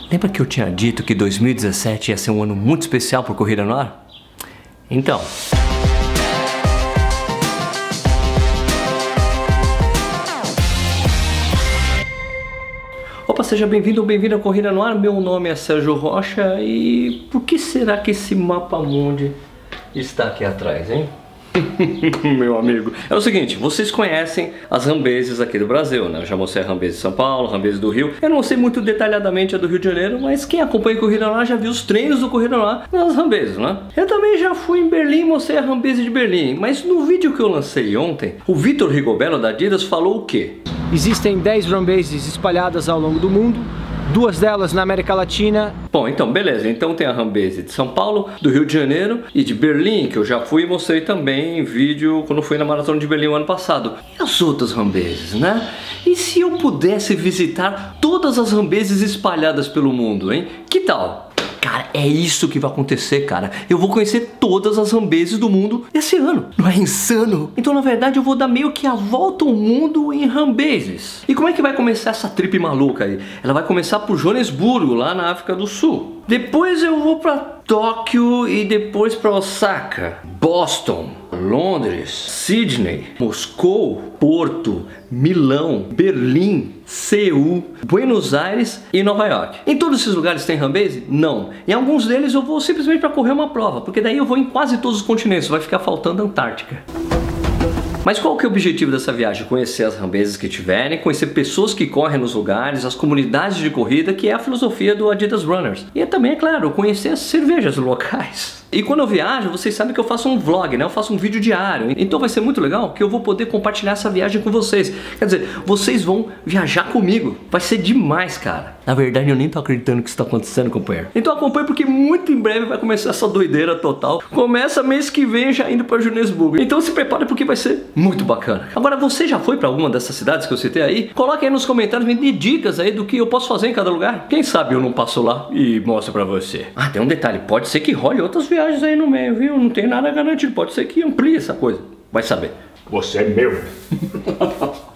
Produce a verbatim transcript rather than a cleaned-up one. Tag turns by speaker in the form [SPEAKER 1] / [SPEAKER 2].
[SPEAKER 1] Lembra que eu tinha dito que dois mil e dezessete ia ser um ano muito especial por Corrida no Ar? Então... Opa, seja bem-vindo ou bem-vindo à Corrida no Ar. Meu nome é Sérgio Rocha e por que será que esse mapa mundi está aqui atrás, hein? Meu amigo, é o seguinte, vocês conhecem as Rambases aqui do Brasil, né? Eu já mostrei a Rambase de São Paulo, a Rambase do Rio. Eu não sei muito detalhadamente a do Rio de Janeiro, mas quem acompanha a Corrida no Ar já viu os treinos do Corrida no Ar nas Rambases, né? Eu também já fui em Berlim e mostrei a Rambase de Berlim, mas no vídeo que eu lancei ontem, o Vitor Rigoberto da Adidas falou o quê?
[SPEAKER 2] Existem dez Rambases espalhadas ao longo do mundo, duas delas na América Latina.
[SPEAKER 1] Bom, então beleza, então tem a Rambase de São Paulo, do Rio de Janeiro e de Berlim, que eu já fui e mostrei também em vídeo quando fui na Maratona de Berlim o ano passado. E as outras Rambases, né? E se eu pudesse visitar todas as Rambases espalhadas pelo mundo, hein? Que tal? Cara, é isso que vai acontecer, cara. Eu vou conhecer todas as Rambases do mundo esse ano. Não é insano? Então, na verdade, eu vou dar meio que a volta ao mundo em Rambases. E como é que vai começar essa trip maluca aí? Ela vai começar por Joanesburgo, lá na África do Sul. Depois eu vou pra Tóquio e depois pra Osaka, Boston, Londres, Sydney, Moscou, Porto, Milão, Berlim, Seul, Buenos Aires e Nova York. Em todos esses lugares tem Rambase? Não. Em alguns deles eu vou simplesmente para correr uma prova, porque daí eu vou em quase todos os continentes, vai ficar faltando a Antártica. Mas qual que é o objetivo dessa viagem? Conhecer as Rambases que tiverem, conhecer pessoas que correm nos lugares, as comunidades de corrida, que é a filosofia do Adidas Runners. E também, é claro, conhecer as cervejas locais. E quando eu viajo, vocês sabem que eu faço um vlog, né? Eu faço um vídeo diário. Então vai ser muito legal que eu vou poder compartilhar essa viagem com vocês. Quer dizer, vocês vão viajar comigo. Vai ser demais, cara. Na verdade, eu nem tô acreditando que isso tá acontecendo, companheiro. Então acompanhe porque muito em breve vai começar essa doideira total. Começa mês que vem já indo pra Joanesburgo. Então se prepare porque vai ser muito bacana. Agora, você já foi pra alguma dessas cidades que eu citei aí? Coloque aí nos comentários, me dê dicas aí do que eu posso fazer em cada lugar. Quem sabe eu não passo lá e mostro pra você. Ah, tem um detalhe. Pode ser que role outras viagens aí no meio, viu? Não tem nada garantido. Pode ser que amplie essa coisa. Vai saber.
[SPEAKER 3] Você é meu.